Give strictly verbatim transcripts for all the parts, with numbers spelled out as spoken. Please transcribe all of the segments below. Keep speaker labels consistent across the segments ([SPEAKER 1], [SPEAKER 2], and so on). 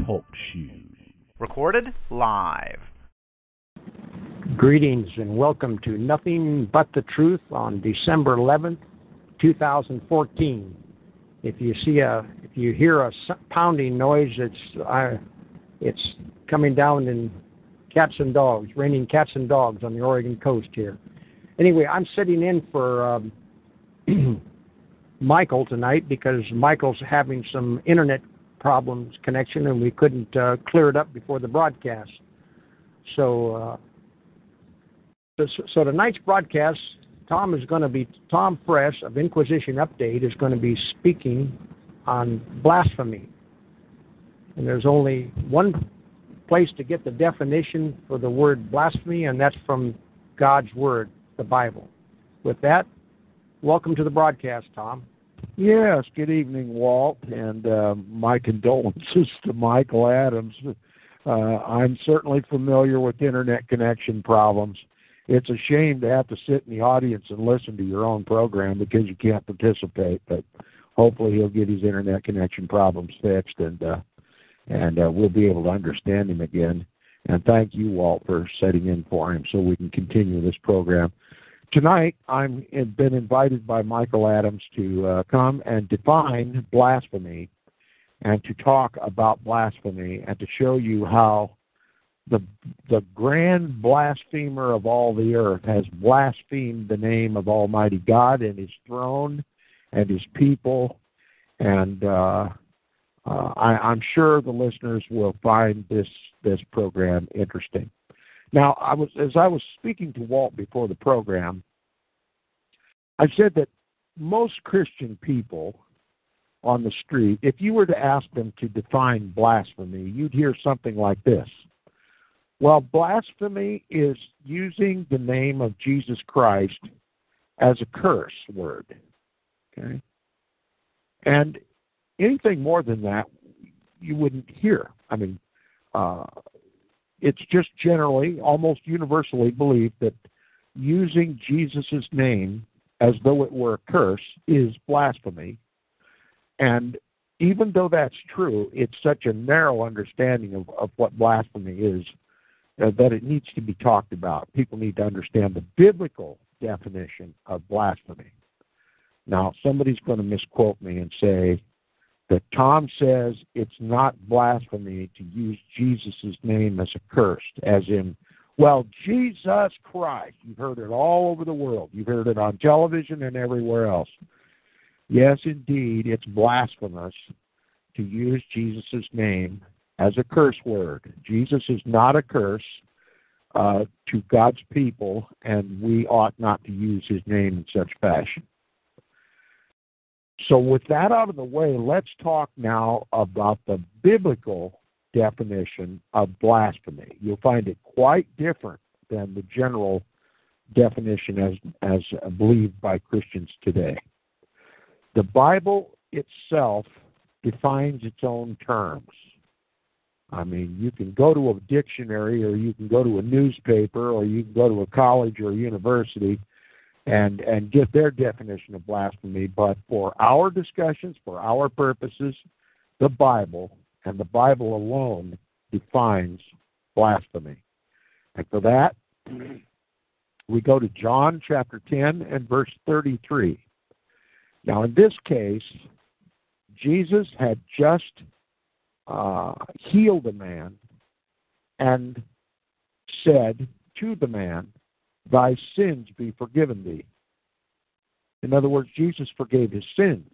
[SPEAKER 1] Talk Show.
[SPEAKER 2] Recorded live.
[SPEAKER 3] Greetings and welcome to Nothing But the Truth on December eleventh, two thousand fourteen. If you see a, if you hear a pounding noise, it's uh, it's coming down in cats and dogs, raining cats and dogs on the Oregon coast here. Anyway, I'm sitting in for um, Michael tonight because Michael's having some internet problems connection, and we couldn't uh, clear it up before the broadcast. So, uh, so, so tonight's broadcast, Tom is going to be Tom Fresh of Inquisition Update is going to be speaking on blasphemy, and there's only one place to get the definition for the word blasphemy, and that's from God's Word, the Bible. With that, welcome to the broadcast, Tom.
[SPEAKER 4] Yes, good evening, Walt, and uh, my condolences to Michael Adams. Uh, I'm certainly familiar with internet connection problems. It's a shame to have to sit in the audience and listen to your own program because you can't participate, but hopefully he'll get his internet connection problems fixed, and uh, and uh, we'll be able to understand him again. And thank you, Walt, for setting in for him so we can continue this program. Tonight, I've been invited by Michael Adams to uh, come and define blasphemy and to talk about blasphemy and to show you how the the grand blasphemer of all the earth has blasphemed the name of Almighty God and His throne and His people. And uh, uh, I, I'm sure the listeners will find this this program interesting. Now, I was as I was speaking to Walt before the program, I said that most Christian people on the street, if you were to ask them to define blasphemy, you'd hear something like this. Well, blasphemy is using the name of Jesus Christ as a curse word. Okay? And anything more than that, you wouldn't hear. I mean, uh, it's just generally, almost universally believed that using Jesus' name as though it were a curse is blasphemy. And even though that's true, it's such a narrow understanding of, of what blasphemy is uh, that it needs to be talked about. People need to understand the biblical definition of blasphemy. Now, somebody's going to misquote me and say that Tom says it's not blasphemy to use Jesus' name as a curse, as in, well, Jesus Christ. You've heard it all over the world. You've heard it on television and everywhere else. Yes, indeed, it's blasphemous to use Jesus' name as a curse word. Jesus is not a curse uh, to God's people, and we ought not to use His name in such fashion. So with that out of the way, let's talk now about the biblical definition of blasphemy. You'll find it quite different than the general definition as, as believed by Christians today. The Bible itself defines its own terms. I mean, you can go to a dictionary, or you can go to a newspaper, or you can go to a college or a university and and get their definition of blasphemy. But for our discussions, for our purposes, the Bible and the Bible alone defines blasphemy. And for that, we go to John chapter ten and verse thirty-three. Now, in this case, Jesus had just uh, healed a man and said to the man, "Thy sins be forgiven thee." In other words, Jesus forgave his sins.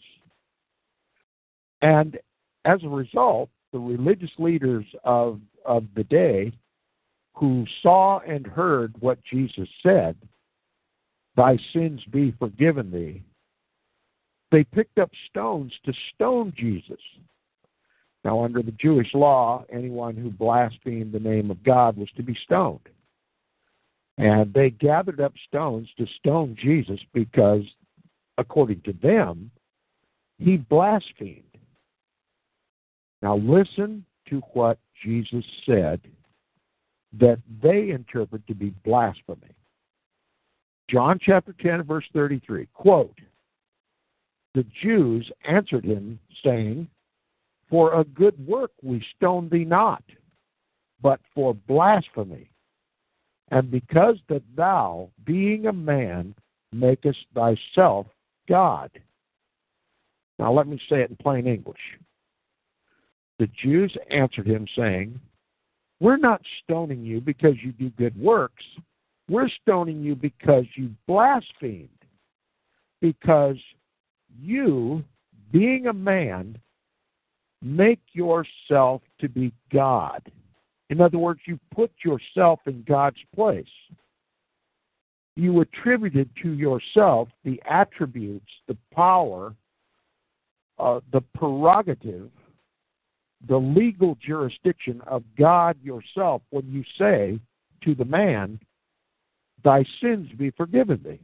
[SPEAKER 4] And as a result, the religious leaders of, of the day who saw and heard what Jesus said, "Thy sins be forgiven thee," they picked up stones to stone Jesus. Now, under the Jewish law, anyone who blasphemed the name of God was to be stoned. And they gathered up stones to stone Jesus because, according to them, he blasphemed. Now listen to what Jesus said that they interpret to be blasphemy. John chapter ten, verse thirty-three, quote, "The Jews answered him, saying, For a good work we stone thee not, but for blasphemy, and because that thou, being a man, makest thyself God. Now let me say it in plain English. The Jews answered him, saying, We're not stoning you because you do good works. We're stoning you because you blasphemed. Because you, being a man, make yourself to be God. In other words, you put yourself in God's place. You attributed to yourself the attributes, the power, uh, the prerogative, the legal jurisdiction of God yourself when you say to the man, Thy sins be forgiven thee.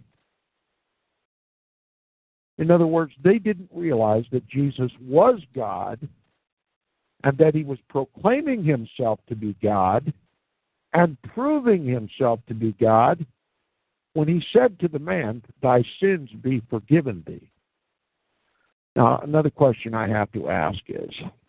[SPEAKER 4] In other words, they didn't realize that Jesus was God and that he was proclaiming himself to be God and proving himself to be God when he said to the man, Thy sins be forgiven thee. Now, another question I have to ask is,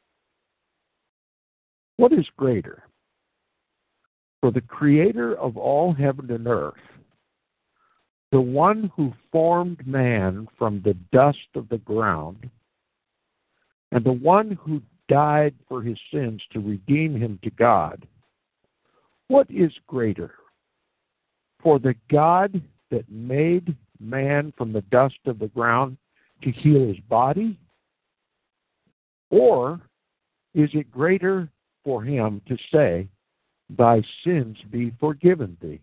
[SPEAKER 4] what is greater? For the Creator of all heaven and earth, the one who formed man from the dust of the ground, and the one who died for his sins to redeem him to God, what is greater? For the God that made man from the dust of the ground to heal his body? Or is it greater for him to say, Thy sins be forgiven thee?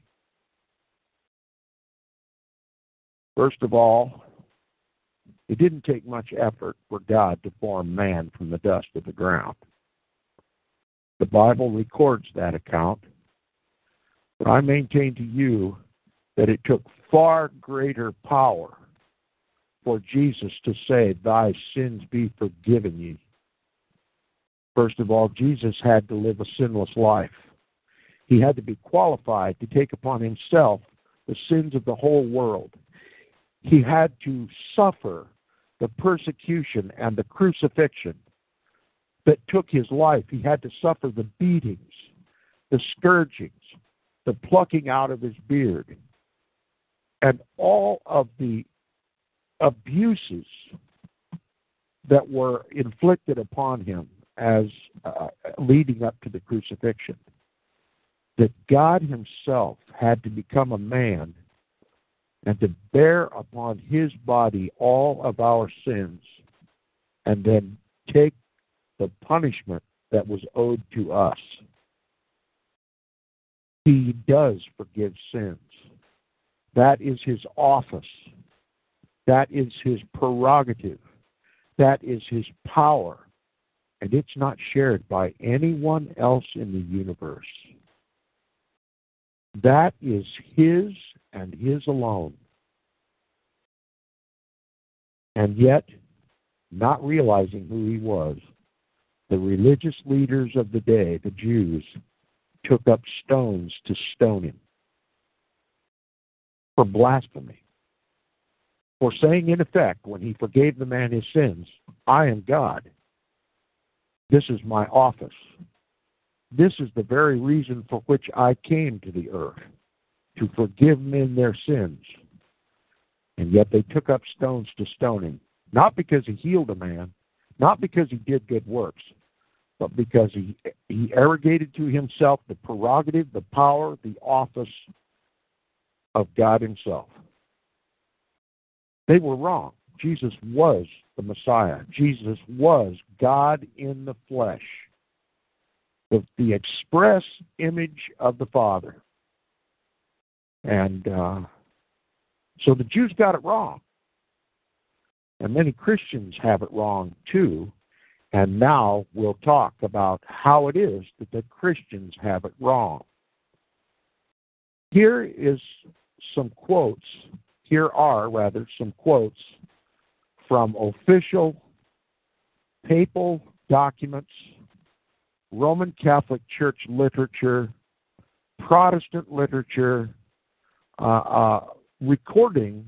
[SPEAKER 4] First of all, it didn't take much effort for God to form man from the dust of the ground. The Bible records that account. But I maintain to you that it took far greater power for Jesus to say, Thy sins be forgiven ye. First of all, Jesus had to live a sinless life. He had to be qualified to take upon himself the sins of the whole world. He had to suffer the persecution and the crucifixion that took his life. He had to suffer the beatings, the scourgings, the plucking out of his beard, and all of the abuses that were inflicted upon him as uh, leading up to the crucifixion. That God himself had to become a man and to bear upon his body all of our sins and then take the punishment that was owed to us. He does forgive sins. That is his office. That is his prerogative. That is his power. And it's not shared by anyone else in the universe. That is his and his alone. And yet, not realizing who he was, the religious leaders of the day, the Jews, took up stones to stone him for blasphemy, for saying in effect, when he forgave the man his sins, I am God. This is my office. This is the very reason for which I came to the earth, to forgive men their sins. And yet they took up stones to stone him, not because he healed a man, not because he did good works, but because he, he arrogated to himself the prerogative, the power, the office of God himself. They were wrong. Jesus was the Messiah. Jesus was God in the flesh, the, the express image of the Father. And uh, so the Jews got it wrong. And many Christians have it wrong too. And now we'll talk about how it is that the Christians have it wrong. Here is some quotes, here are rather some quotes from official papal documents, Roman Catholic Church literature, Protestant literature, uh, uh, recording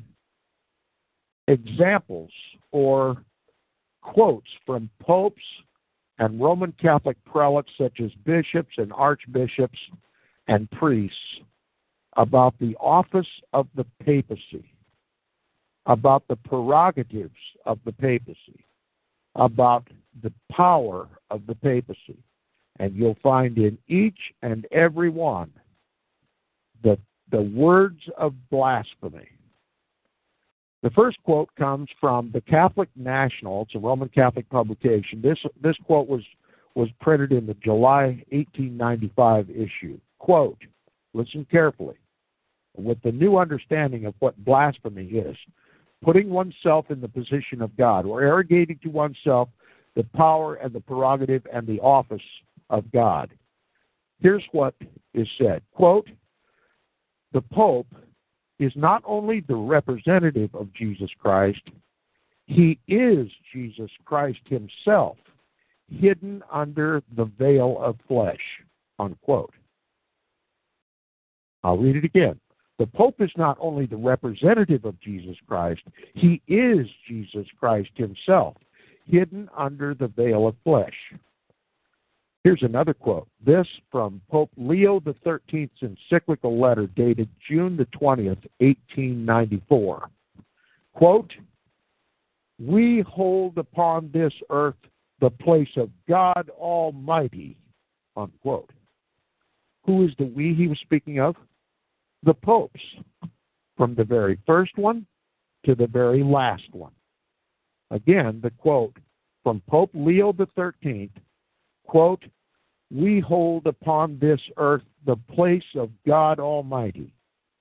[SPEAKER 4] examples or quotes from popes and Roman Catholic prelates such as bishops and archbishops and priests about the office of the papacy, about the prerogatives of the papacy, about the power of the papacy. And you'll find in each and every one the, the words of blasphemy. The first quote comes from the Catholic National. It's a Roman Catholic publication. This, this quote was, was printed in the July eighteen ninety-five issue. Quote, listen carefully. With the new understanding of what blasphemy is, putting oneself in the position of God, or arrogating to oneself the power and the prerogative and the office of God. Here's what is said. Quote, the Pope is not only the representative of Jesus Christ, he is Jesus Christ himself, hidden under the veil of flesh, unquote. I'll read it again. The Pope is not only the representative of Jesus Christ, he is Jesus Christ himself, hidden under the veil of flesh. Here's another quote. This from Pope Leo the thirteenth's encyclical letter dated June the twentieth, eighteen ninety-four. Quote, we hold upon this earth the place of God Almighty, unquote. Who is the we he was speaking of? The popes, from the very first one to the very last one. Again, the quote from Pope Leo the thirteenth, quote, we hold upon this earth the place of God Almighty.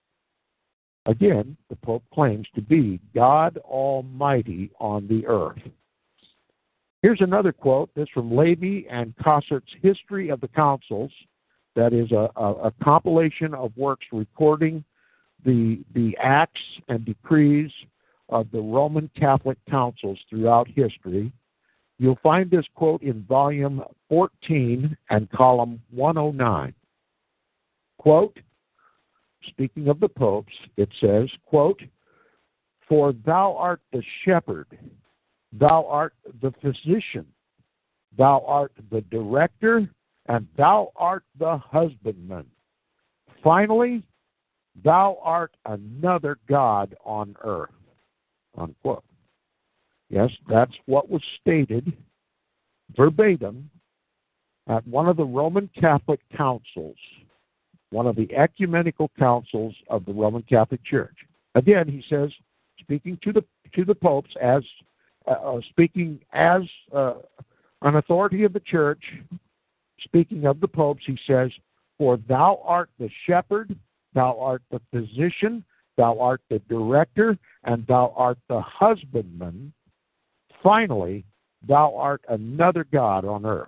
[SPEAKER 4] Again, the Pope claims to be God Almighty on the earth. Here's another quote. This from Levy and Cossert's History of the Councils. That is a, a, a compilation of works recording the, the acts and decrees of the Roman Catholic councils throughout history. You'll find this quote in volume fourteen and column one oh nine. Quote, speaking of the popes, it says, quote, for thou art the shepherd, thou art the physician, thou art the director, and thou art the husbandman. Finally, thou art another God on earth, unquote. Yes, that's what was stated verbatim at one of the Roman Catholic councils, one of the ecumenical councils of the Roman Catholic Church. Again, he says, speaking to the to the popes as uh, speaking as uh, an authority of the church. Speaking of the popes, he says, for thou art the shepherd, thou art the physician, thou art the director, and thou art the husbandman. Finally, thou art another God on earth.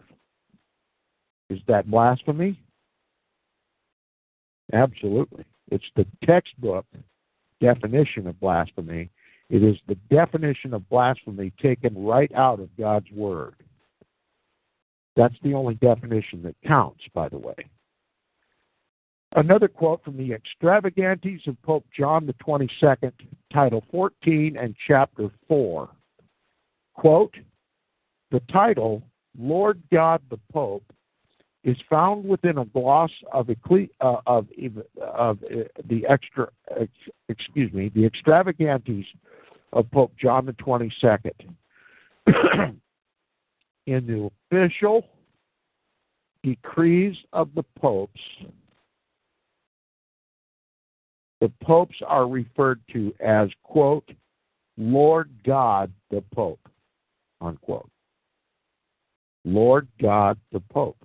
[SPEAKER 4] Is that blasphemy? Absolutely. It's the textbook definition of blasphemy. It is the definition of blasphemy taken right out of God's Word. That's the only definition that counts, by the way. Another quote from the Extravagantes of Pope John the twenty-second, Title fourteen and Chapter four. Quote, the title, Lord God the Pope, is found within a gloss of, ecle- uh, of, of uh, the extra, ex, excuse me, the Extravagantes of Pope John the twenty-second. In the official decrees of the popes, the popes are referred to as, quote, Lord God the Pope, unquote. Lord God the Pope.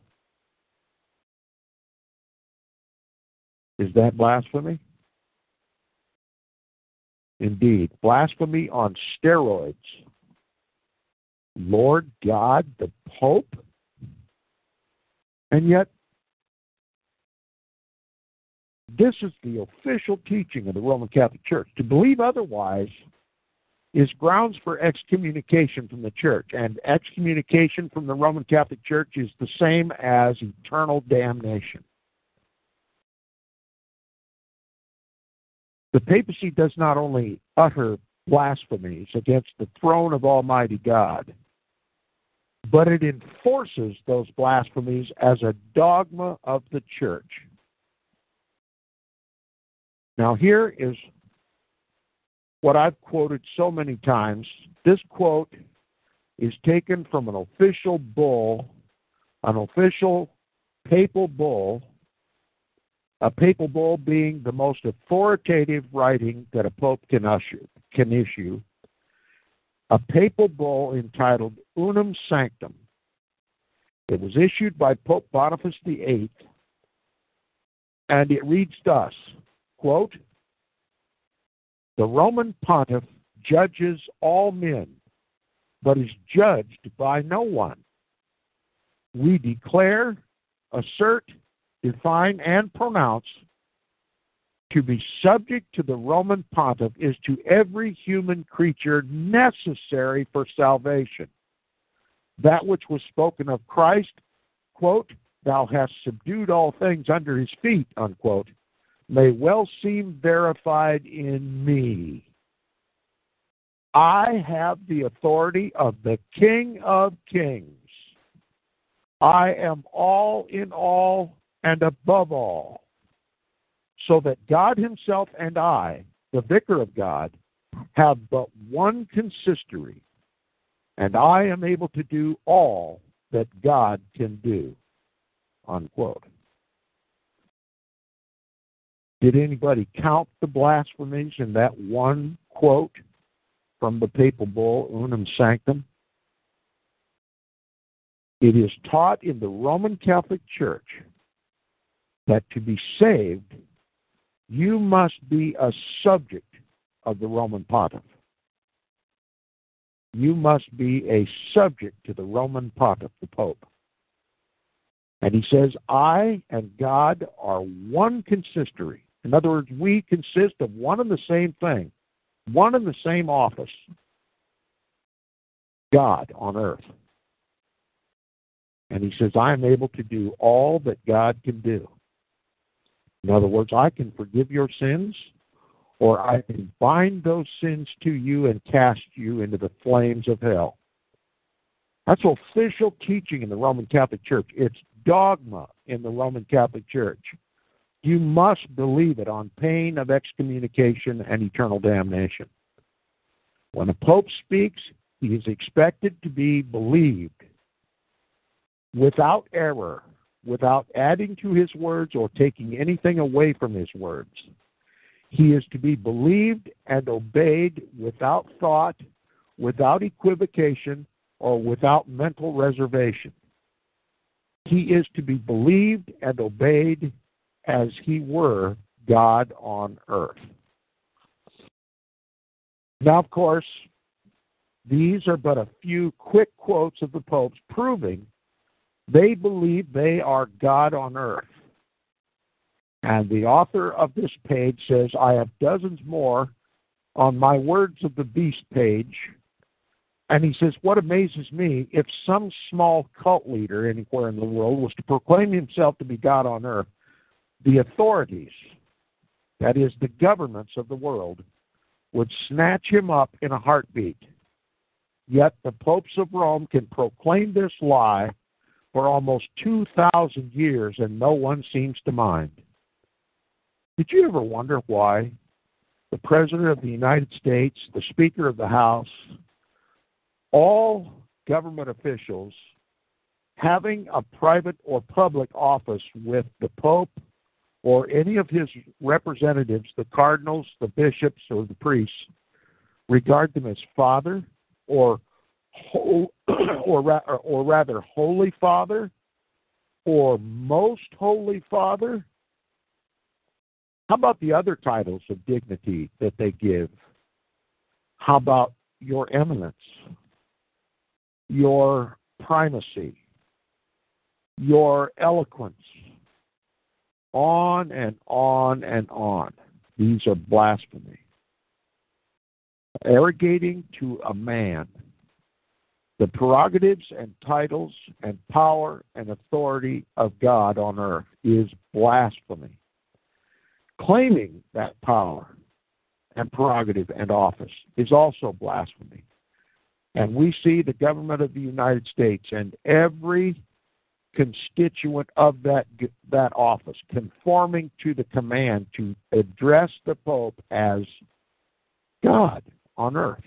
[SPEAKER 4] Is that blasphemy? Indeed. Blasphemy on steroids. Lord God the Pope? And yet, this is the official teaching of the Roman Catholic Church. To believe otherwise is grounds for excommunication from the Church, and excommunication from the Roman Catholic Church is the same as eternal damnation. The papacy does not only utter blasphemies against the throne of Almighty God, but it enforces those blasphemies as a dogma of the church. Now, here is what I've quoted so many times. This quote is taken from an official bull, an official papal bull, a papal bull being the most authoritative writing that a pope can issue, can issue, a papal bull entitled Unum Sanctum. It was issued by Pope Boniface the eighth, and it reads thus, quote, "The Roman pontiff judges all men, but is judged by no one. We declare, assert, define, and pronounce to be subject to the Roman pontiff is to every human creature necessary for salvation. That which was spoken of Christ, quote, thou hast subdued all things under his feet, unquote, may well seem verified in me. I have the authority of the King of Kings. I am all in all and above all, so that God himself and I, the Vicar of God, have but one consistory, and I am able to do all that God can do," unquote. Did anybody count the blasphemies in that one quote from the papal bull, Unum Sanctum? It is taught in the Roman Catholic Church that to be saved, you must be a subject of the Roman pontiff. You must be a subject to the Roman pontiff, the Pope. And he says, I and God are one consistory. In other words, we consist of one and the same thing, one and the same office, God on earth. And he says, I am able to do all that God can do. In other words, I can forgive your sins, or I can bind those sins to you and cast you into the flames of hell. That's official teaching in the Roman Catholic Church. It's dogma in the Roman Catholic Church. You must believe it on pain of excommunication and eternal damnation. When a pope speaks, he is expected to be believed without error, without adding to his words or taking anything away from his words. He is to be believed and obeyed without thought, without equivocation, or without mental reservation. He is to be believed and obeyed as he were God on earth. Now, of course, these are but a few quick quotes of the popes proving they believe they are God on earth. And the author of this page says, I have dozens more on my Words of the Beast page. And he says, what amazes me, if some small cult leader anywhere in the world was to proclaim himself to be God on earth, the authorities, that is, the governments of the world, would snatch him up in a heartbeat. Yet the popes of Rome can proclaim this lie for almost two thousand years, and no one seems to mind. Did you ever wonder why the President of the United States, the Speaker of the House, all government officials having a private or public office with the Pope or any of his representatives, the cardinals, the bishops, or the priests, regard them as Father or Or, or, or rather, Holy Father, or Most Holy Father? How about the other titles of dignity that they give? How about Your Eminence, Your Primacy, Your Eloquence? On and on and on. These are blasphemy. Arrogating to a man the prerogatives and titles and power and authority of God on earth is blasphemy. Claiming that power and prerogative and office is also blasphemy. And we see the government of the United States and every constituent of that that office conforming to the command to address the Pope as God on earth.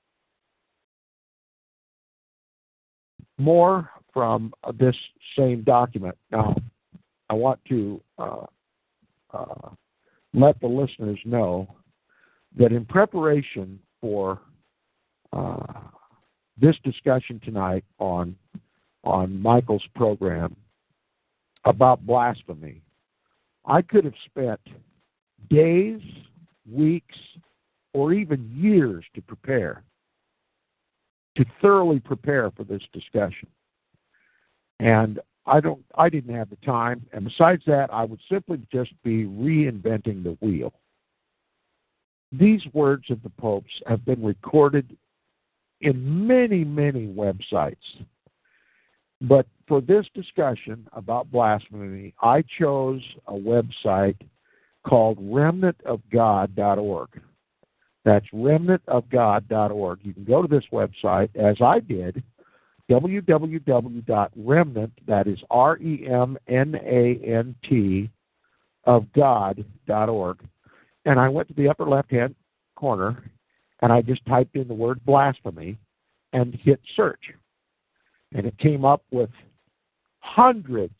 [SPEAKER 4] More from this same document. Now, I want to uh, uh, let the listeners know that in preparation for uh, this discussion tonight on on Michael's program about blasphemy, I could have spent days, weeks, or even years to prepare, to thoroughly prepare for this discussion. And I don't I didn't have the time, and besides that, I would simply just be reinventing the wheel. These words of the popes have been recorded in many, many websites. But for this discussion about blasphemy, I chose a website called remnant of god dot org. That's remnant of god dot org. You can go to this website, as I did, w w w dot remnant, that is R E M N A N T, of god dot org. And I went to the upper left-hand corner, and I just typed in the word blasphemy and hit search. And it came up with hundreds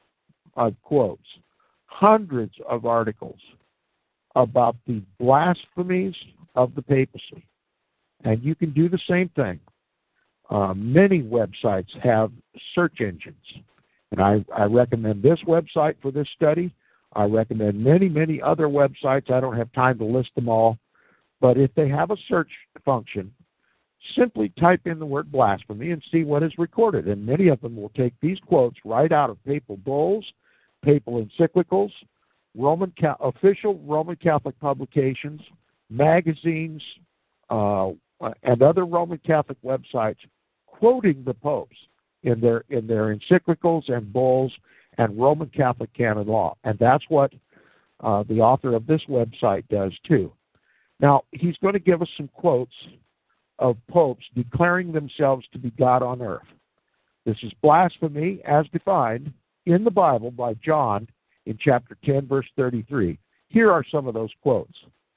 [SPEAKER 4] of quotes, hundreds of articles about the blasphemies of the papacy. And you can do the same thing. Uh, many websites have search engines. And I, I recommend this website for this study. I recommend many, many other websites. I don't have time to list them all. But if they have a search function, simply type in the word blasphemy and see what is recorded. And many of them will take these quotes right out of papal bulls, papal encyclicals, Roman official Roman Catholic publications, magazines, uh, and other Roman Catholic websites quoting the popes in their in their encyclicals and bulls and Roman Catholic canon law. And that's what uh, the author of this website does too. Now, he's going to give us some quotes of popes declaring themselves to be God on earth. This is blasphemy as defined in the Bible by John in chapter ten, verse thirty-three. Here are some of those quotes.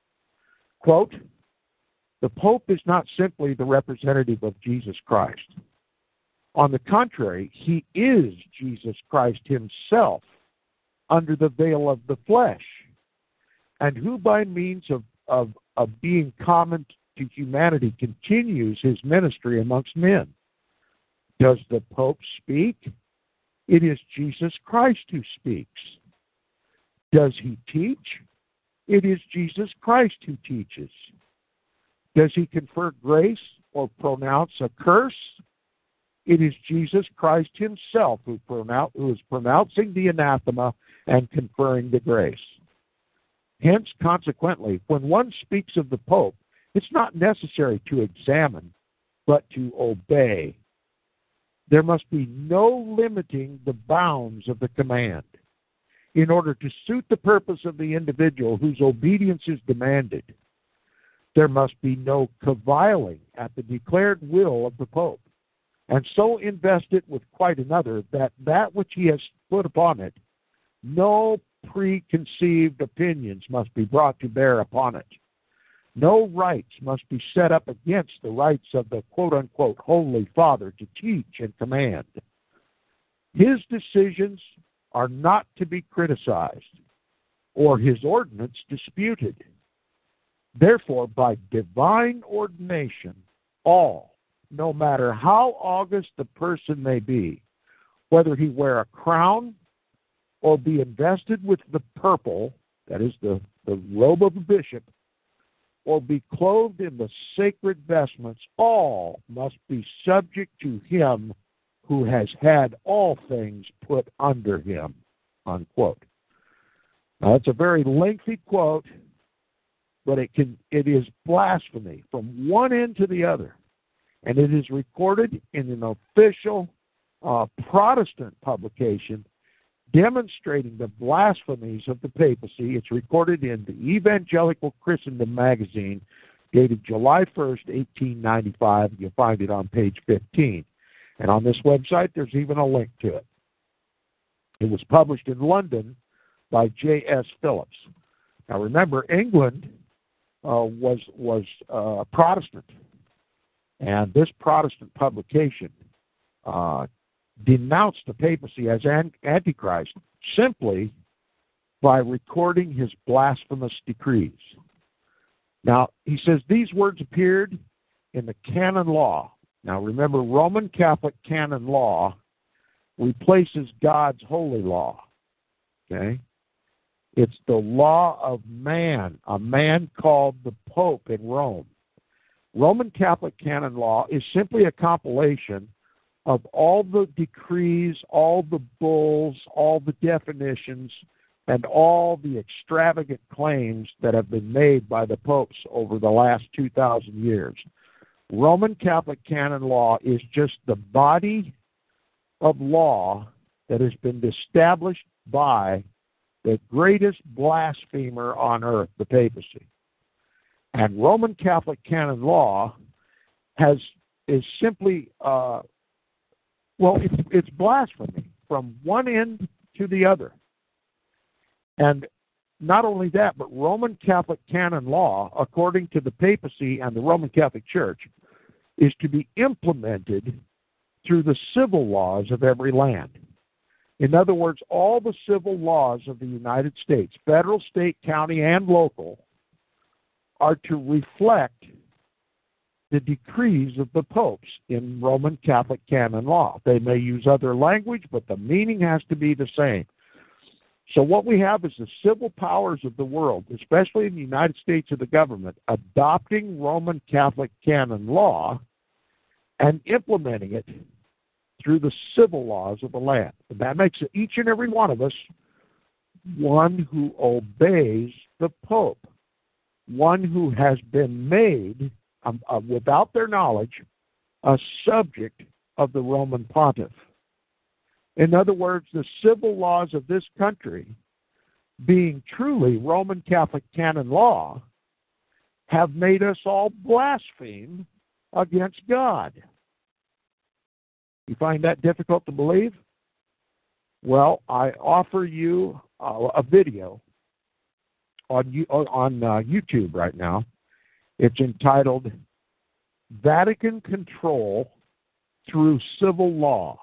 [SPEAKER 4] Quote, "The Pope is not simply the representative of Jesus Christ. On the contrary, he is Jesus Christ himself under the veil of the flesh, and who by means of, of, of being common to humanity continues his ministry amongst men. Does the Pope speak? It is Jesus Christ who speaks. Does he teach? It is Jesus Christ who teaches. Does he confer grace or pronounce a curse? It is Jesus Christ himself who, pronounce, who is pronouncing the anathema and conferring the grace. Hence, consequently, when one speaks of the Pope, it's not necessary to examine, but to obey. There must be no limiting the bounds of the command. In order to suit the purpose of the individual whose obedience is demanded, there must be no caviling at the declared will of the Pope, and so invest it with quite another, that that which he has put upon it, no preconceived opinions must be brought to bear upon it. No rights must be set up against the rights of the quote-unquote Holy Father to teach and command. His decisions are not to be criticized, or his ordinance disputed. Therefore, by divine ordination, all, no matter how august the person may be, whether he wear a crown or be invested with the purple, that is the, the robe of a bishop, or be clothed in the sacred vestments, all must be subject to him who has had all things put under him, unquote. Now, that's a very lengthy quote, but it can it is blasphemy from one end to the other. And it is recorded in an official uh, Protestant publication demonstrating the blasphemies of the papacy. It's recorded in the Evangelical Christendom magazine, dated July first, eighteen ninety-five. You'll find it on page fifteen. And on this website, there's even a link to it. It was published in London by J S Phillips. Now remember, England uh, was was uh, Protestant, and this Protestant publication uh, denounced the papacy as an- Antichrist simply by recording his blasphemous decrees. Now, he says these words appeared in the canon law. Now, remember, Roman Catholic canon law replaces God's holy law. Okay? It's the law of man, a man called the Pope in Rome. Roman Catholic canon law is simply a compilation of all the decrees, all the bulls, all the definitions, and all the extravagant claims that have been made by the popes over the last two thousand years. Roman Catholic canon law is just the body of law that has been established by the greatest blasphemer on earth, the papacy. And Roman Catholic canon law has is simply, uh, well, it's, it's blasphemy from one end to the other. And not only that, but Roman Catholic canon law, according to the papacy and the Roman Catholic Church, is to be implemented through the civil laws of every land. In other words, all the civil laws of the United States, federal, state, county, and local, are to reflect the decrees of the popes in Roman Catholic canon law. They may use other language, but the meaning has to be the same. So what we have is the civil powers of the world, especially in the United States of the government, adopting Roman Catholic canon law and implementing it through the civil laws of the land. And that makes each and every one of us one who obeys the Pope, one who has been made, um, uh, without their knowledge, a subject of the Roman Pontiff. In other words, the civil laws of this country, being truly Roman Catholic canon law, have made us all blaspheme against God. You find that difficult to believe? Well, I offer you uh, a video on, on uh, YouTube right now. It's entitled Vatican Control Through Civil Law.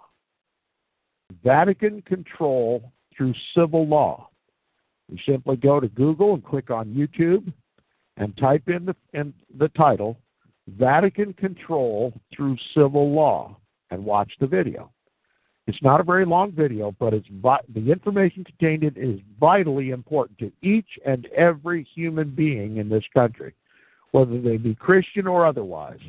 [SPEAKER 4] Vatican Control Through Civil Law. You simply go to Google and click on YouTube and type in the, in the title, Vatican Control Through Civil Law, and watch the video. It's not a very long video, but it's vi- the information contained in it is vitally important to each and every human being in this country, whether they be Christian or otherwise.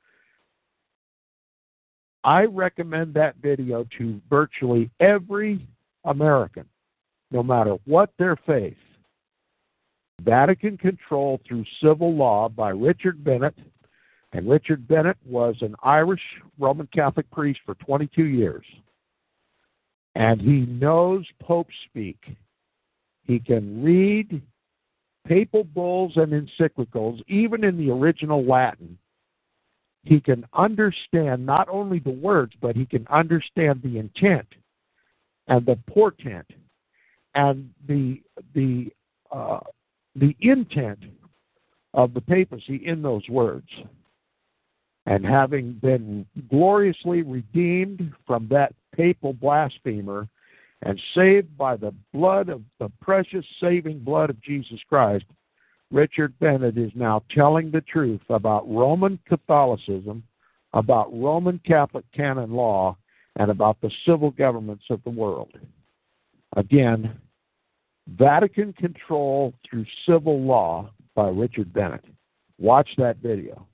[SPEAKER 4] I recommend that video to virtually every American, no matter what their faith. Vatican Control Through Civil Law by Richard Bennett. And Richard Bennett was an Irish Roman Catholic priest for twenty-two years. And he knows Pope speak. He can read papal bulls and encyclicals, even in the original Latin. He can understand not only the words, but he can understand the intent and the portent and the the uh, the intent of the papacy in those words. And having been gloriously redeemed from that papal blasphemer and saved by the blood of the precious saving blood of Jesus Christ, Richard Bennett is now telling the truth about Roman Catholicism, about Roman Catholic canon law, and about the civil governments of the world. Again, Vatican Control Through Civil Law by Richard Bennett. Watch that video.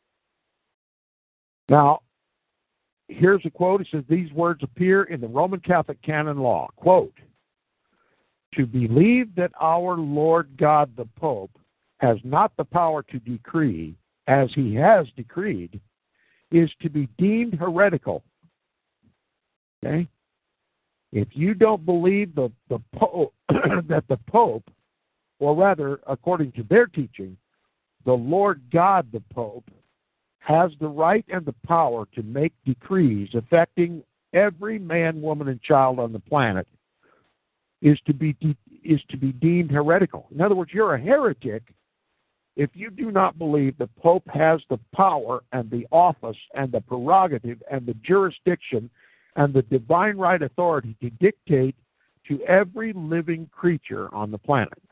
[SPEAKER 4] Now, here's a quote. It says, these words appear in the Roman Catholic canon law. Quote, to believe that our Lord God the Pope has not the power to decree as he has decreed is to be deemed heretical. Okay? If you don't believe the, the Pope, that the Pope, or rather, according to their teaching, the Lord God, the Pope, has the right and the power to make decrees affecting every man, woman, and child on the planet is to be de- is to be deemed heretical. In other words, you're a heretic if you do not believe the Pope has the power and the office and the prerogative and the jurisdiction and the divine right authority to dictate to every living creature on the planet.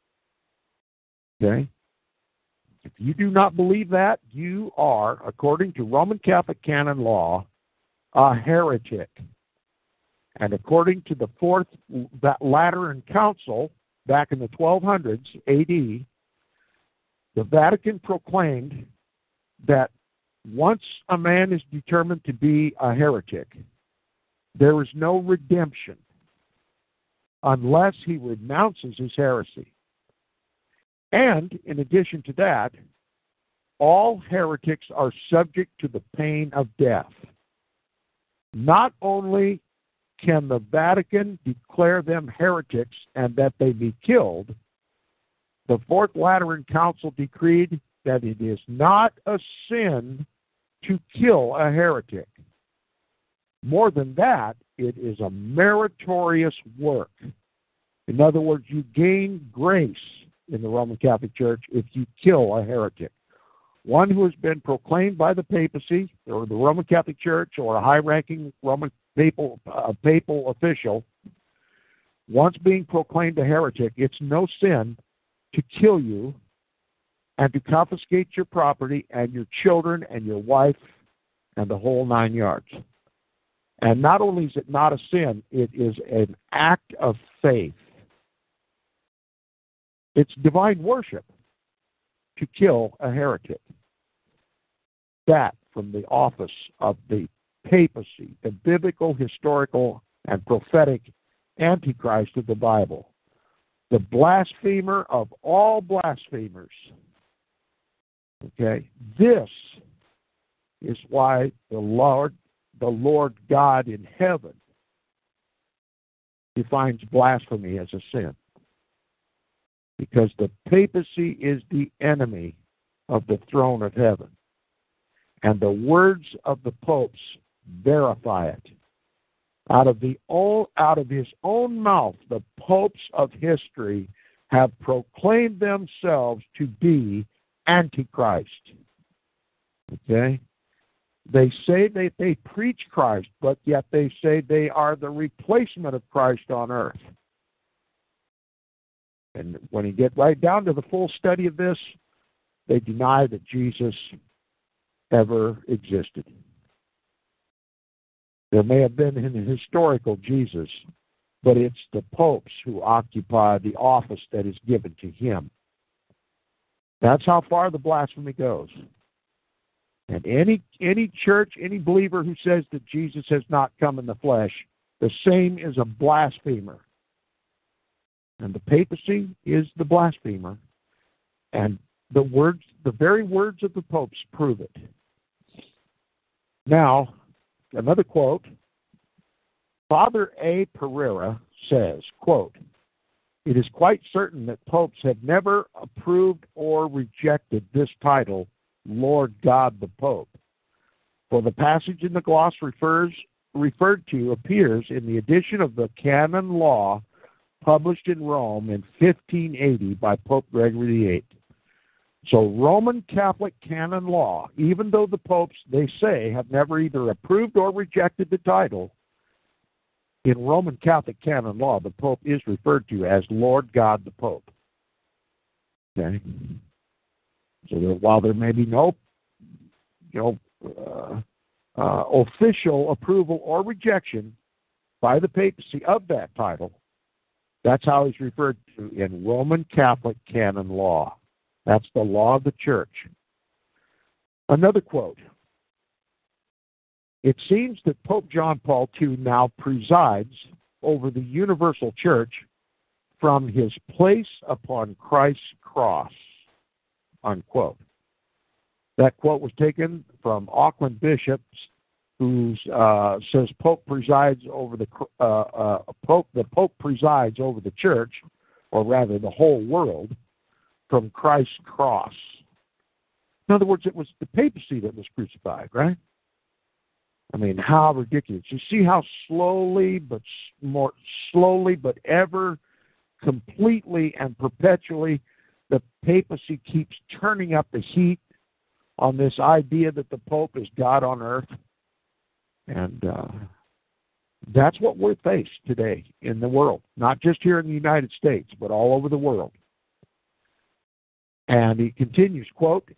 [SPEAKER 4] Okay? If you do not believe that, you are, according to Roman Catholic canon law, a heretic. And according to the Fourth Lateran Council, back in the twelve hundreds A D, the Vatican proclaimed that once a man is determined to be a heretic, there is no redemption unless he renounces his heresy. And in addition to that, all heretics are subject to the pain of death. Not only can the Vatican declare them heretics and that they be killed, the Fourth Lateran Council decreed that it is not a sin to kill a heretic. More than that, it is a meritorious work. In other words, you gain grace in the Roman Catholic Church if you kill a heretic. One who has been proclaimed by the papacy or the Roman Catholic Church or a high-ranking Roman papal, uh, papal official, once being proclaimed a heretic, it's no sin to kill you and to confiscate your property and your children and your wife and the whole nine yards. And not only is it not a sin, it is an act of faith. It's divine worship to kill a heretic. That from the office of the papacy, the biblical, historical, and prophetic Antichrist of the Bible, the blasphemer of all blasphemers. Okay, this is why the Lord, the Lord God in heaven, defines blasphemy as a sin. Because the papacy is the enemy of the throne of heaven. And the words of the popes verify it. Out of the own, out of his own mouth, the popes of history have proclaimed themselves to be Antichrist. Okay? They say that they preach Christ, but yet they say they are the replacement of Christ on earth. And when you get right down to the full study of this, they deny that Jesus ever existed. There may have been an historical Jesus, but it's the popes who occupy the office that is given to him. That's how far the blasphemy goes. And any any church, any believer who says that Jesus has not come in the flesh, the same is a blasphemer. And the papacy is the blasphemer. And the words, the very words of the popes prove it. Now, another quote. Father A. Pereira says, quote, "It is quite certain that popes have never approved or rejected this title, Lord God the Pope. For the passage in the gloss refers referred to appears in the edition of the canon law published in Rome in fifteen eighty by Pope Gregory the Eighth. So Roman Catholic canon law, even though the popes, they say, have never either approved or rejected the title, in Roman Catholic canon law, the Pope is referred to as Lord God the Pope. Okay? So that while there may be no, you know, uh, uh, official approval or rejection by the papacy of that title, that's how he's referred to in Roman Catholic canon law. That's the law of the church. Another quote. It seems that Pope John Paul the Second now presides over the universal church from his place upon Christ's cross, unquote. That quote was taken from Auckland Bishops, who uh, says Pope presides over the uh, uh, Pope. The Pope presides over the church, or rather the whole world, from Christ's cross. In other words, it was the papacy that was crucified, right? I mean, how ridiculous. You see how slowly, but more slowly, but ever completely and perpetually the papacy keeps turning up the heat on this idea that the Pope is God on earth. And uh, that's what we're faced today in the world, not just here in the United States, but all over the world. And he continues, quote,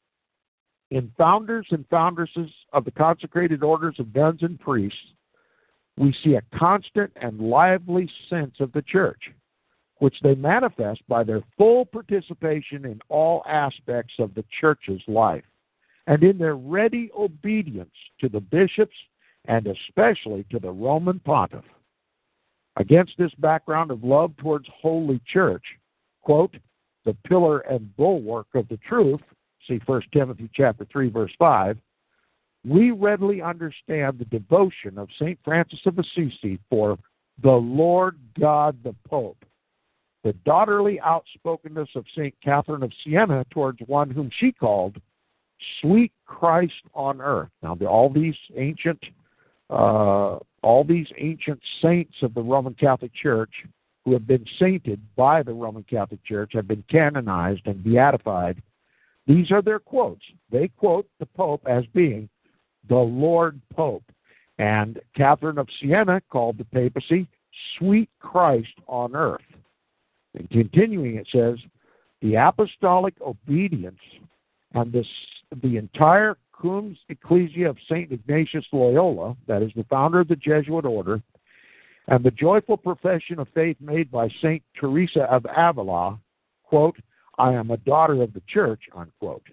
[SPEAKER 4] in founders and foundresses of the consecrated orders of nuns and priests, we see a constant and lively sense of the church, which they manifest by their full participation in all aspects of the church's life, and in their ready obedience to the bishops and especially to the Roman pontiff. Against this background of love towards Holy Church, quote, the pillar and bulwark of the truth, see First Timothy chapter three, verse five, we readily understand the devotion of Saint Francis of Assisi for the Lord God the Pope, the daughterly outspokenness of Saint Catherine of Siena towards one whom she called sweet Christ on earth. Now, all these ancient, uh, all these ancient saints of the Roman Catholic Church who have been sainted by the Roman Catholic Church have been canonized and beatified. These are their quotes. They quote the Pope as being the Lord Pope. And Catherine of Siena called the papacy sweet Christ on earth. And continuing, it says, the apostolic obedience and this, the entire Cum Ecclesia of Saint Ignatius Loyola, that is the founder of the Jesuit order, and the joyful profession of faith made by Saint Teresa of Avila, quote, I am a daughter of the church, unquote.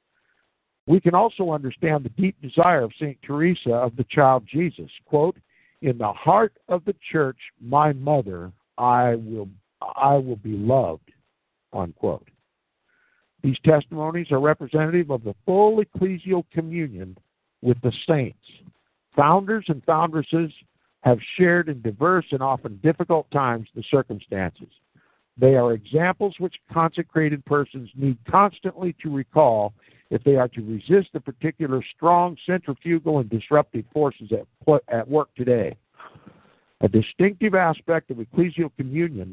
[SPEAKER 4] We can also understand the deep desire of Saint Teresa of the child Jesus, quote, in the heart of the church, my mother, I will, I will be loved, unquote. These testimonies are representative of the full ecclesial communion with the saints. Founders and foundresses have shared in diverse and often difficult times the circumstances. They are examples which consecrated persons need constantly to recall if they are to resist the particular strong centrifugal and disruptive forces at, at work today. A distinctive aspect of ecclesial communion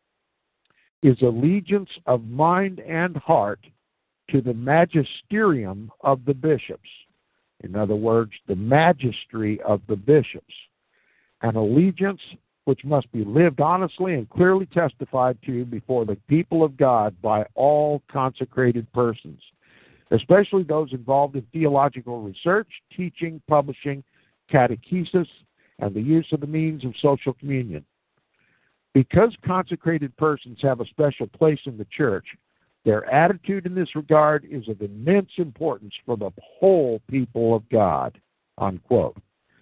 [SPEAKER 4] is allegiance of mind and heart to the magisterium of the bishops. In other words, the magistry of the bishops. An allegiance which must be lived honestly and clearly testified to before the people of God by all consecrated persons, especially those involved in theological research, teaching, publishing, catechesis, and the use of the means of social communion. Because consecrated persons have a special place in the church, their attitude in this regard is of immense importance for the whole people of God, unquote.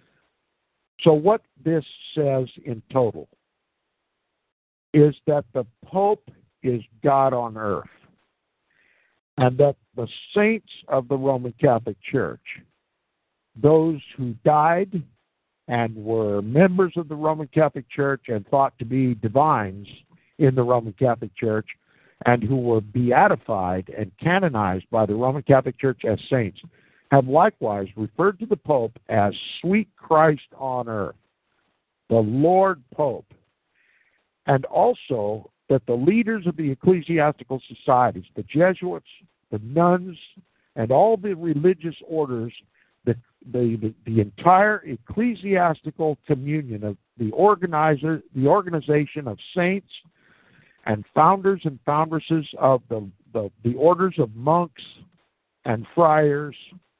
[SPEAKER 4] So what this says in total is that the Pope is God on earth, and that the saints of the Roman Catholic Church, those who died and were members of the Roman Catholic Church and thought to be divines in the Roman Catholic Church, and who were beatified and canonized by the Roman Catholic Church as saints, have likewise referred to the Pope as sweet Christ on earth, the Lord Pope, and also that the leaders of the ecclesiastical societies, the Jesuits, the nuns, and all the religious orders, the, the, the, the entire ecclesiastical communion of the organizer, the organization of saints and founders and foundresses of the, the, the orders of monks and friars,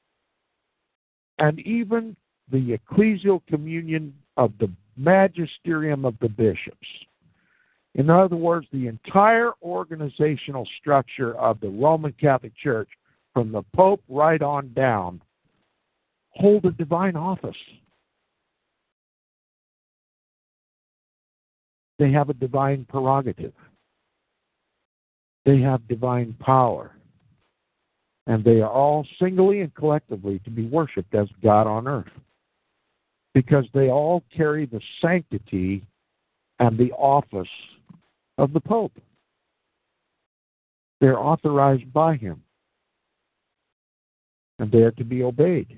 [SPEAKER 4] and even the ecclesial communion of the magisterium of the bishops. In other words, the entire organizational structure of the Roman Catholic Church, from the Pope right on down, hold a divine office. They have a divine prerogative. They have divine power. And they are all singly and collectively to be worshipped as God on earth, because they all carry the sanctity and the office of the Pope. They're authorized by him. and they are to be obeyed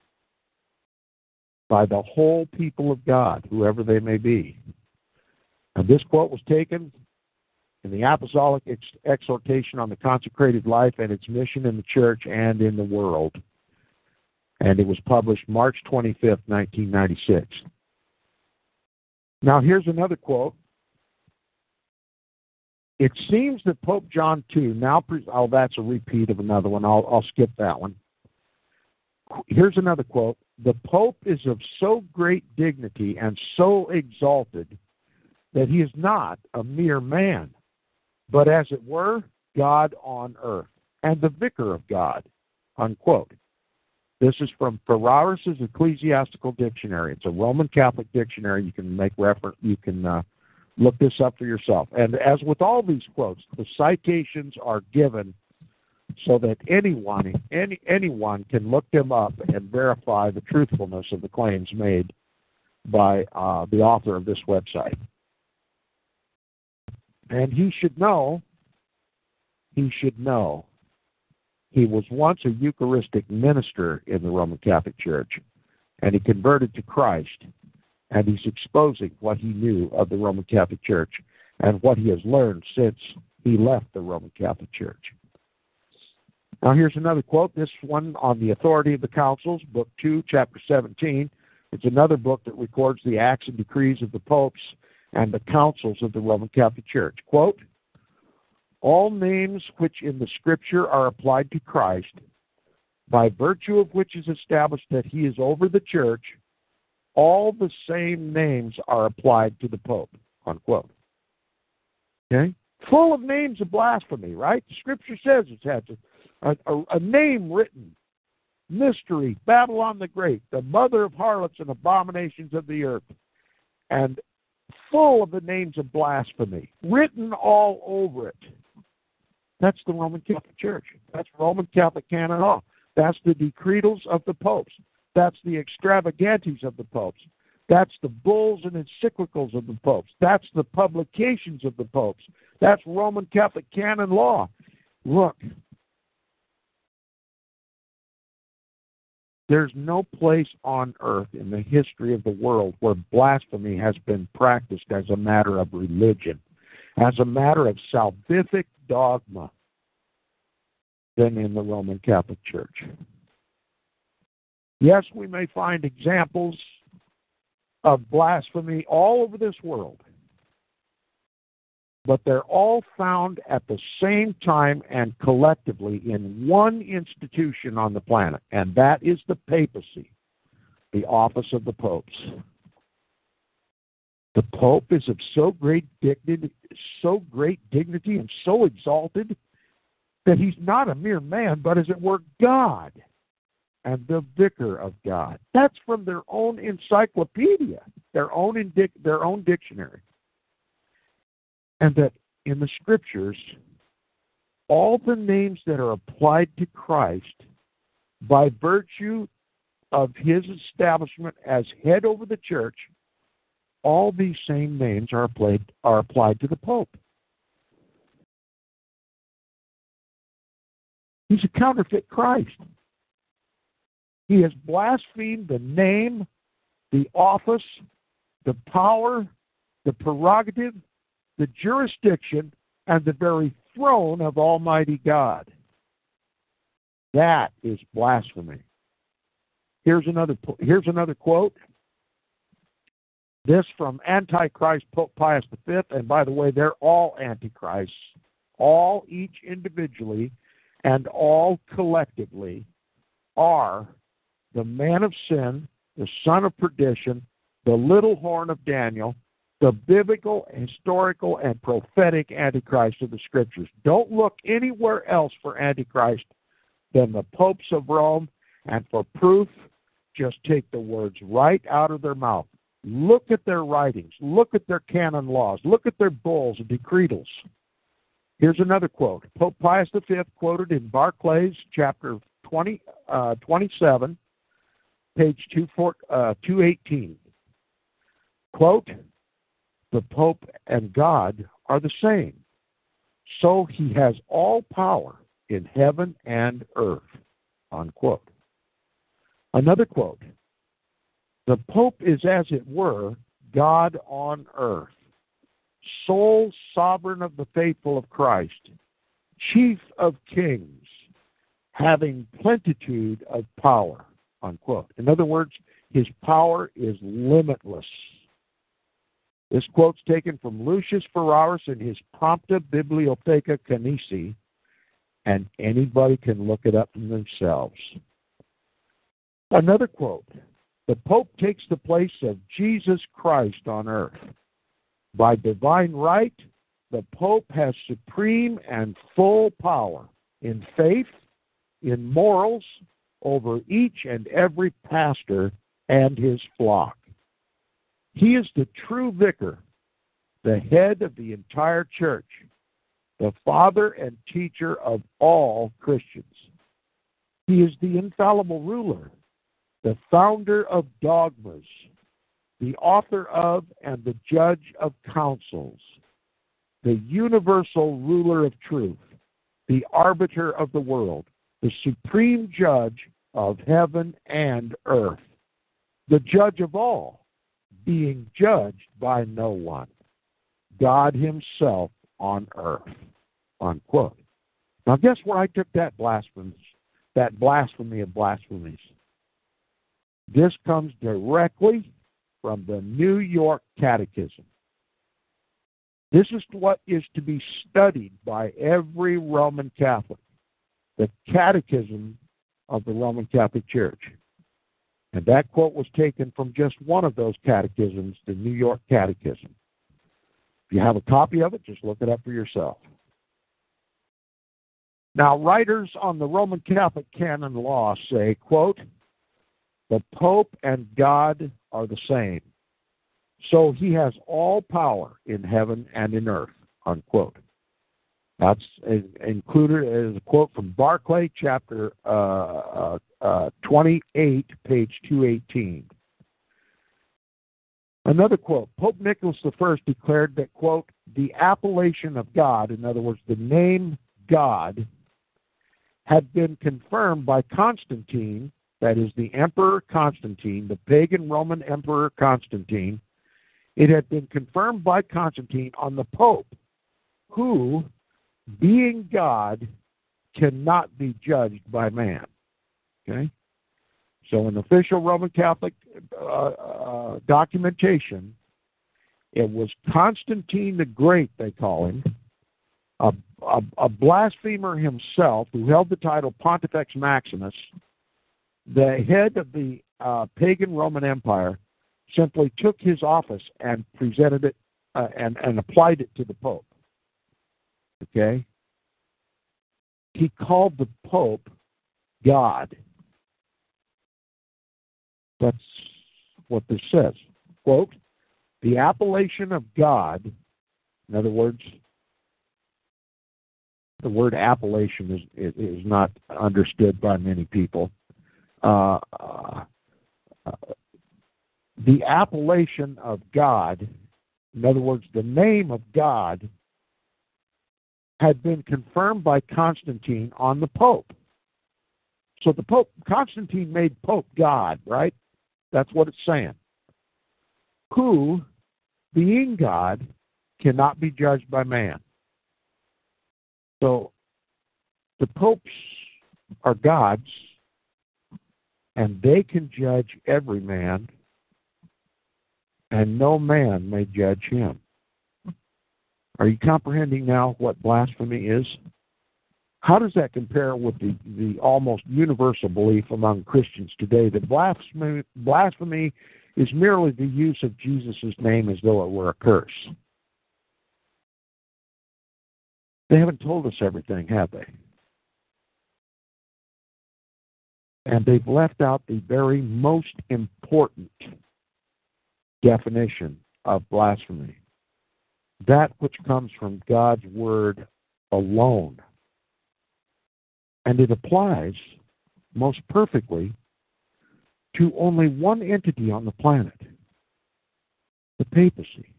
[SPEAKER 4] by the whole people of God, whoever they may be. And this quote was taken in the Apostolic Ex- Exhortation on the Consecrated Life and its Mission in the Church and in the World. And it was published March twenty-fifth, nineteen ninety-six. Now here's another quote. It seems that Pope John the Second now... Pre- oh, that's a repeat of another one. I'll, I'll skip that one. Here's another quote. The Pope is of so great dignity and so exalted that he is not a mere man, but as it were, God on earth, and the vicar of God, unquote. This is from Ferraris's Ecclesiastical Dictionary. It's a Roman Catholic dictionary. You can make reference. You can uh, look this up for yourself. And as with all these quotes, the citations are given so that anyone, any anyone can look them up and verify the truthfulness of the claims made by uh, the author of this website. And he should know, he should know, he was once a Eucharistic minister in the Roman Catholic Church, and he converted to Christ, and he's exposing what he knew of the Roman Catholic Church and what he has learned since he left the Roman Catholic Church. Now here's another quote, this one on the authority of the councils, book two, chapter seventeen. It's another book that records the acts and decrees of the popes and the councils of the Roman Catholic Church. Quote, all names which in the Scripture are applied to Christ, by virtue of which is established that he is over the church, all the same names are applied to the Pope, unquote. Okay? Full of names of blasphemy, right? The Scripture says it's had to, a, a, a name written, mystery, Babylon the Great, the mother of harlots and abominations of the earth, and full of the names of blasphemy, written all over it. That's the Roman Catholic Church. That's Roman Catholic canon law. That's the decretals of the popes. That's the extravagantes of the popes. That's the bulls and encyclicals of the popes. That's the publications of the popes. That's Roman Catholic canon law. Look, there's no place on earth in the history of the world where blasphemy has been practiced as a matter of religion, as a matter of salvific dogma, than in the Roman Catholic Church. Yes, we may find examples of blasphemy all over this world, but they're all found at the same time and collectively in one institution on the planet, and that is the papacy, the office of the popes. The Pope is of so great dignity, so great dignity and so exalted that he's not a mere man, but as it were, God and the vicar of God. That's from their own encyclopedia, their own indic- their own dictionary. And that in the Scriptures, all the names that are applied to Christ by virtue of his establishment as head over the church, all these same names are applied, are applied to the Pope. He's a counterfeit Christ. He has blasphemed the name, the office, the power, the prerogative, the jurisdiction, and the very throne of Almighty God. That is blasphemy. Here's another, here's another quote. This from Antichrist Pope Pius the Fifth, and by the way, they're all Antichrists, all each individually and all collectively are the man of sin, the son of perdition, the little horn of Daniel, the biblical, historical, and prophetic Antichrist of the Scriptures. Don't look anywhere else for Antichrist than the popes of Rome, and for proof, just take the words right out of their mouth. Look at their writings. Look at their canon laws. Look at their bulls and decretals. Here's another quote. Pope Pius the Fifth quoted in Barclays, chapter twenty, uh, twenty-seven, page two eighteen. Quote, the Pope and God are the same, so he has all power in heaven and earth, unquote. Another quote, the Pope is, as it were, God on earth, sole sovereign of the faithful of Christ, chief of kings, having plenitude of power, unquote. In other words, his power is limitless. This quote's taken from Lucius Ferraris in his Prompta Bibliotheca Canisi, and anybody can look it up for themselves. Another quote, the Pope takes the place of Jesus Christ on earth. By divine right, the Pope has supreme and full power in faith, in morals, over each and every pastor and his flock. He is the true vicar, the head of the entire church, the father and teacher of all Christians. He is the infallible ruler, the founder of dogmas, the author of and the judge of councils, the universal ruler of truth, the arbiter of the world, the supreme judge of heaven and earth, the judge of all, being judged by no one, God himself on earth, unquote. Now guess where I took that blasphemy, that blasphemy of blasphemies? This comes directly from the New York Catechism. This is what is to be studied by every Roman Catholic, the Catechism of the Roman Catholic Church. And that quote was taken from just one of those catechisms, the New York Catechism. If you have a copy of it, just look it up for yourself. Now, writers on the Roman Catholic canon law say, quote, the Pope and God are the same, so he has all power in heaven and in earth, unquote. That's included as a quote from Barclay, chapter uh, uh, uh, twenty-eight, page two eighteen. Another quote, Pope Nicholas the First declared that, quote, the appellation of God, in other words, the name God, had been confirmed by Constantine, that is the Emperor Constantine, the pagan Roman Emperor Constantine. It had been confirmed by Constantine on the Pope, who, being God, cannot be judged by man. Okay? So in official Roman Catholic uh, uh, documentation, it was Constantine the Great, they call him, a, a, a blasphemer himself who held the title Pontifex Maximus, the head of the uh, pagan Roman Empire, simply took his office and presented it uh, and, and applied it to the Pope. Okay? He called the Pope God. That's what this says. Quote, the appellation of God, in other words, the word appellation is, is not understood by many people. Uh, uh, uh, the appellation of God, in other words, the name of God, had been confirmed by Constantine on the Pope. So the Pope, Constantine made Pope God, right? That's what it's saying. Who, being God, cannot be judged by man. So the popes are gods, and they can judge every man, and no man may judge him. Are you comprehending now what blasphemy is? How does that compare with the, the almost universal belief among Christians today that blasphemy, blasphemy is merely the use of Jesus' name as though it were a curse? They haven't told us everything, have they? And they've left out the very most important definition of blasphemy, that which comes from God's word alone. And it applies most perfectly to only one entity on the planet, the papacy.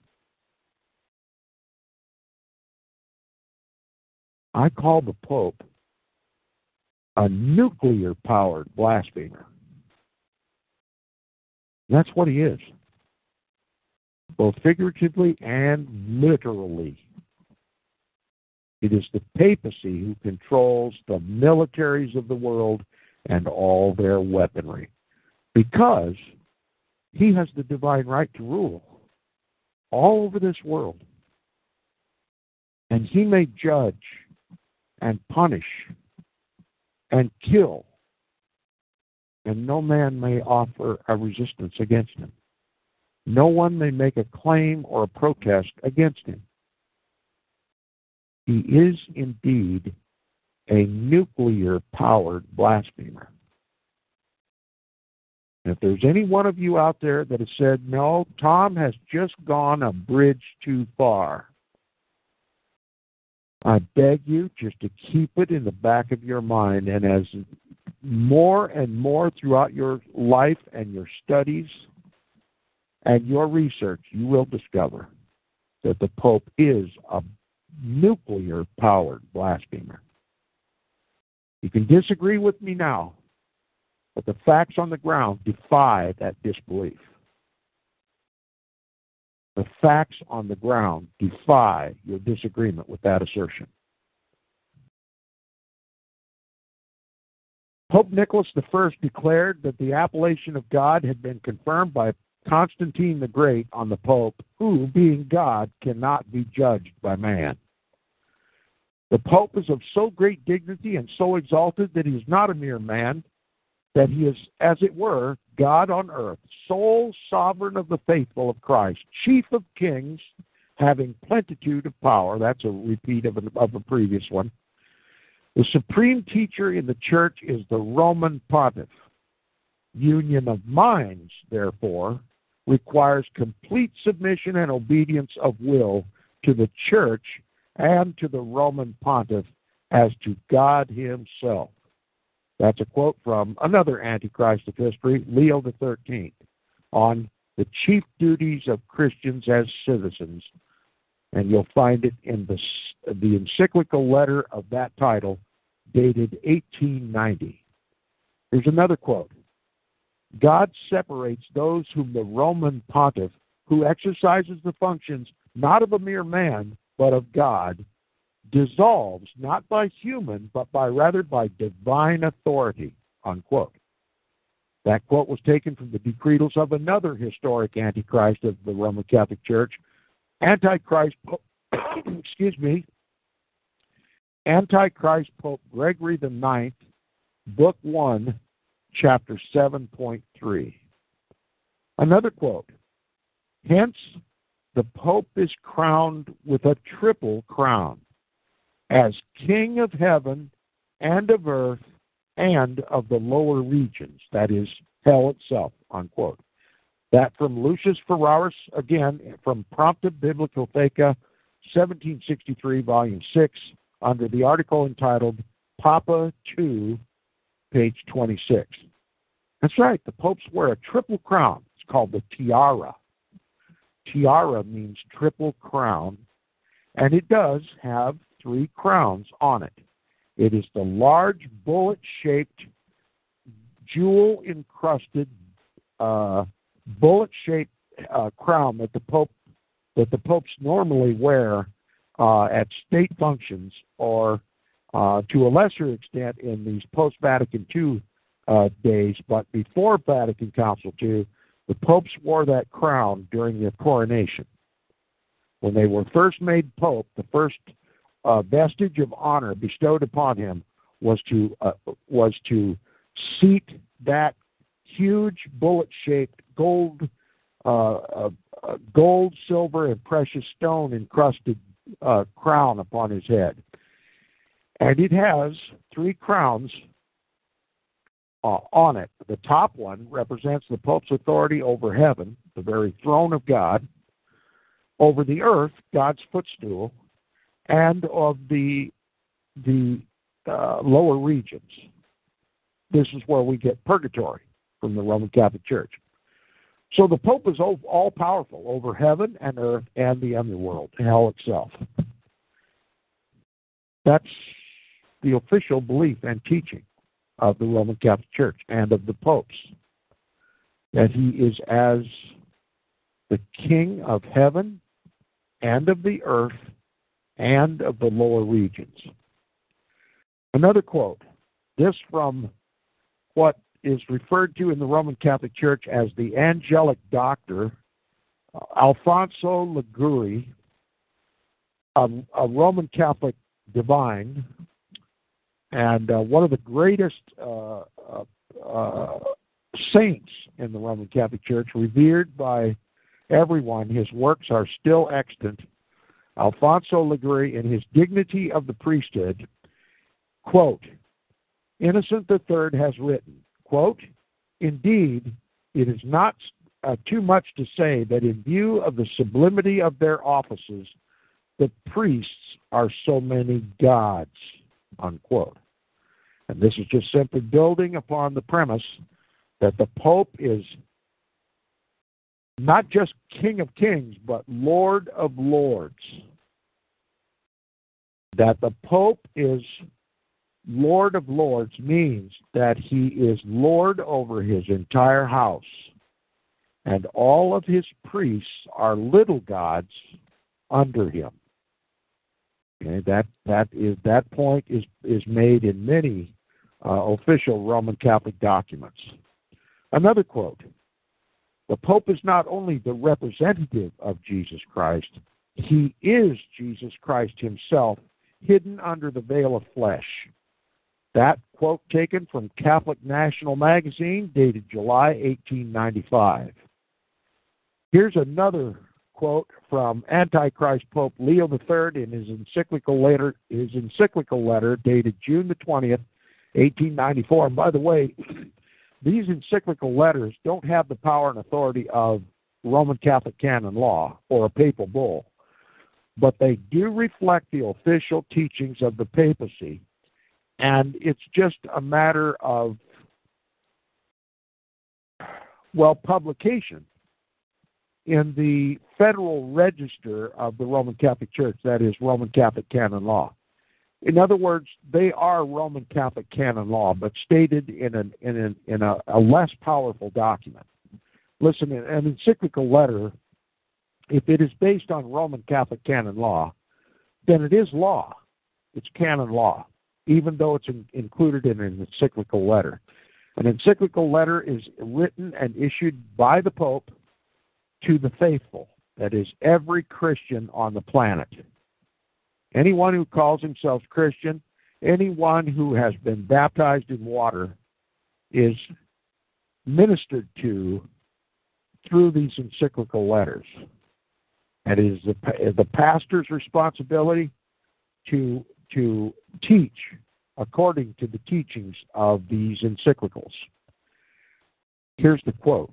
[SPEAKER 4] I call the Pope a nuclear-powered blasphemer. That's what he is, both figuratively and literally. It is the papacy who controls the militaries of the world and all their weaponry, because he has the divine right to rule all over this world. And he may judge and punish and kill, and no man may offer a resistance against him. No one may make a claim or a protest against him. He is indeed a nuclear-powered blasphemer. And if there's any one of you out there that has said, no, Tom has just gone a bridge too far, I beg you just to keep it in the back of your mind, and as more and more throughout your life and your studies and your research, you will discover that the Pope is a nuclear-powered blasphemer. You can disagree with me now, but the facts on the ground defy that disbelief. The facts on the ground defy your disagreement with that assertion. Pope Nicholas the First declared that the appellation of God had been confirmed by Constantine the Great on the Pope, who, being God, cannot be judged by man. The Pope is of so great dignity and so exalted that he is not a mere man, that he is, as it were, God on earth, sole sovereign of the faithful of Christ, chief of kings, having plenitude of power. That's a repeat of a, of a previous one. The supreme teacher in the church is the Roman Pontiff. Union of minds, therefore, requires complete submission and obedience of will to the church and to the Roman Pontiff as to God himself. That's a quote from another Antichrist of history, Leo the thirteenth, on the chief duties of Christians as citizens. And you'll find it in the, the encyclical letter of that title, dated eighteen ninety. Here's another quote. God separates those whom the Roman Pontiff, who exercises the functions not of a mere man, but of God, dissolves not by human, but by rather by divine authority, unquote. That quote was taken from the decretals of another historic Antichrist of the Roman Catholic Church, Antichrist, excuse me, Antichrist Pope Gregory the Ninth, Book one, Chapter seven point three. Another quote, hence the Pope is crowned with a triple crown, as King of heaven and of earth and of the lower regions, that is, hell itself, unquote. That from Lucius Ferraris, again, from Prompta Bibliotheca, seventeen sixty-three, Volume six, under the article entitled Papa two, page twenty-six. That's right, the popes wear a triple crown. It's called the tiara. Tiara means triple crown, and it does have three crowns on it. It is the large bullet-shaped, jewel-encrusted, uh, bullet-shaped uh, crown that the pope that the popes normally wear uh, at state functions, or uh, to a lesser extent in these post-Vatican two uh, days. But before Vatican Council two, the popes wore that crown during their coronation. When they were first made pope, the first uh, vestige of honor bestowed upon him was to uh, was to seat that huge bullet-shaped gold, uh, uh, gold, silver, and precious stone encrusted uh, crown upon his head, and it has three crowns uh, on it. The top one represents the Pope's authority over heaven, the very throne of God, over the earth, God's footstool, and of the the uh, lower regions. This is where we get purgatory from the Roman Catholic Church. So the Pope is all powerful over heaven and earth and the underworld, hell itself. That's the official belief and teaching of the Roman Catholic Church and of the popes, that he is as the King of heaven and of the earth and of the lower regions. Another quote, this from what is referred to in the Roman Catholic Church as the angelic doctor, Alfonso Liguori, a, a Roman Catholic divine, and uh, one of the greatest uh, uh, uh, saints in the Roman Catholic Church, revered by everyone. His works are still extant. Alfonso Liguori, in his Dignity of the Priesthood, quote, Innocent the Third has written, quote, Indeed, it is not uh, too much to say that in view of the sublimity of their offices, the priests are so many gods, unquote. And this is just simply building upon the premise that the Pope is not just King of Kings, but Lord of Lords. That the Pope is Lord of Lords means that he is Lord over his entire house, and all of his priests are little gods under him. Okay, that that is that point is is made in many uh, official Roman Catholic documents. Another quote: The Pope is not only the representative of Jesus Christ, he is Jesus Christ himself, hidden under the veil of flesh. That quote taken from Catholic National Magazine, dated July eighteen ninety-five. Here's another quote from Antichrist Pope Leo the Third in his encyclical letter, his encyclical letter dated June the twentieth, eighteen ninety-four. And by the way, these encyclical letters don't have the power and authority of Roman Catholic canon law or a papal bull, but they do reflect the official teachings of the papacy. And it's just a matter of, well, publication in the Federal Register of the Roman Catholic Church, that is Roman Catholic canon law. In other words, they are Roman Catholic canon law, but stated in, an, in, an, in a, a less powerful document. Listen, an encyclical letter, if it is based on Roman Catholic canon law, then it is law. It's canon law, even though it's in, included in an encyclical letter. An encyclical letter is written and issued by the Pope to the faithful, that is, every Christian on the planet. Anyone who calls himself Christian, anyone who has been baptized in water, is ministered to through these encyclical letters. And it is the, the pastor's responsibility to, to teach according to the teachings of these encyclicals. Here's the quote: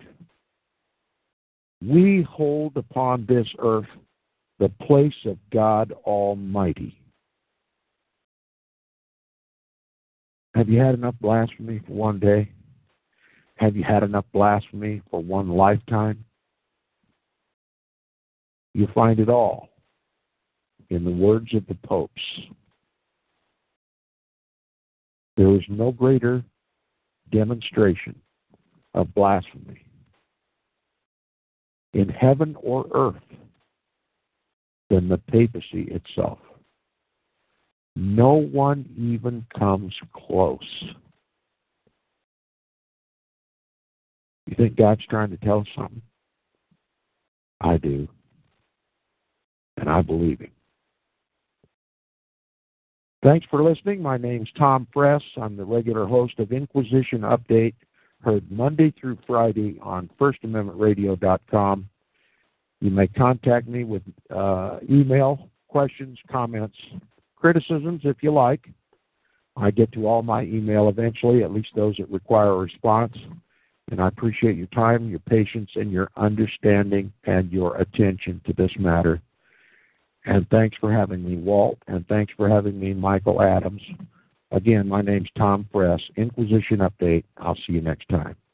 [SPEAKER 4] We hold upon this earth the place of God Almighty. Have you had enough blasphemy for one day? Have you had enough blasphemy for one lifetime? You find it all in the words of the popes. There is no greater demonstration of blasphemy in heaven or earth than the papacy itself. No one even comes close. You think God's trying to tell us something? I do. And I believe him. Thanks for listening. My name's Tom Press. I'm the regular host of Inquisition Update, heard Monday through Friday on First Amendment Radio dot com. You may contact me with uh, email, questions, comments, criticisms if you like. I get to all my email eventually, at least those that require a response. And I appreciate your time, your patience, and your understanding and your attention to this matter. And thanks for having me, Walt, and thanks for having me, Michael Adams. Again, my name's Tom Press, Inquisition Update. I'll see you next time.